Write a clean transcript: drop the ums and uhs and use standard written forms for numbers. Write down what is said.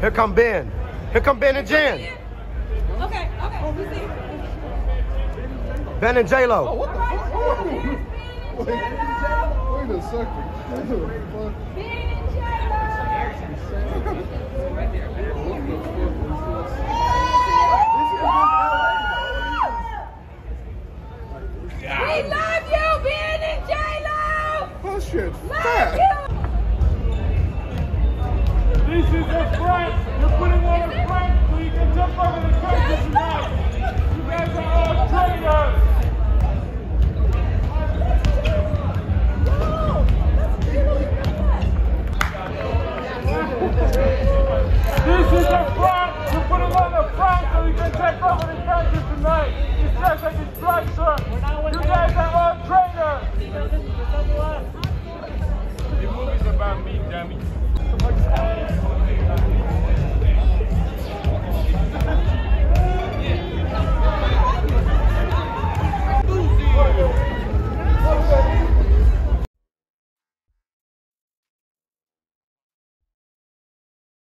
Here come Ben. Here come Ben and Jen. Okay. We see. Ben and J-Lo. Oh, what the fuck? Wait a second. We love you, Ben and J-Lo! Oh shit, Love fat. you! This is a prank. You're putting on a prank so you can jump over the fence tonight. You guys are all traitors. This is a prank. You're putting on a prank so you can take over the country tonight. It's just a distraction. You guys are all traitors. The movie's about me, dummy.